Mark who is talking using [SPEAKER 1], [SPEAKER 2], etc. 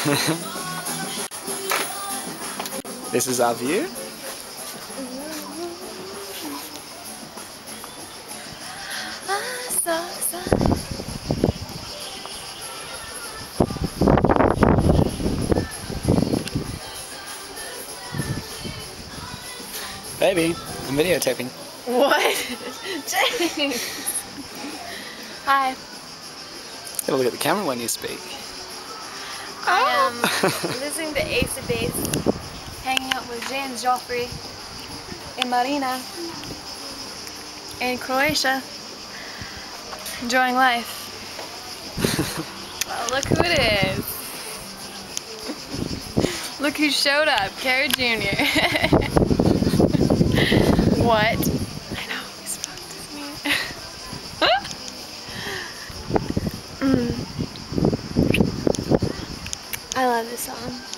[SPEAKER 1] This is our view. Baby, I'm videotaping.
[SPEAKER 2] What? James! Hi.
[SPEAKER 1] Gotta look at the camera when you speak.
[SPEAKER 2] I am listening to Ace of Base, hanging out with James Joffrey in Marina, in Croatia, enjoying life. Well, look who it is. Look who showed up, Cara Jr. What? I know, he's fucked with me. I love this song.